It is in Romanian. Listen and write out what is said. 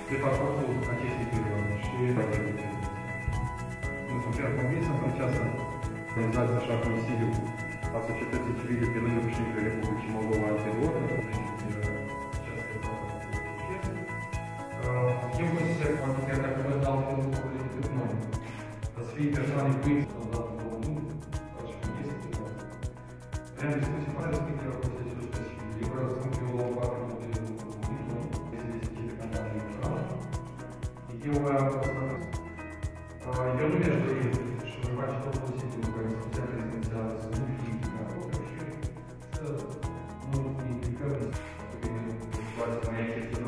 pe parcursul acestei perioade și nu sunt chiar convins că această organizație, așa Consiliul a Societății Civile pe lângă președintele Republicii Moldova anterior, eu consider că chiar dacă văd alte lucruri decât noi, să fie persoane cu X, sau dat în comun, ca și cum este, vreau discuții fără respectarea proceselor specifice. Eu vreau să spun că eu la o parte nu de comunism, este deschide campania electorală. Eu nu mi-aș dori și voi face tot posibilul ca instituția prezidențială să nu fie implicată și să nu implicăm în situația mai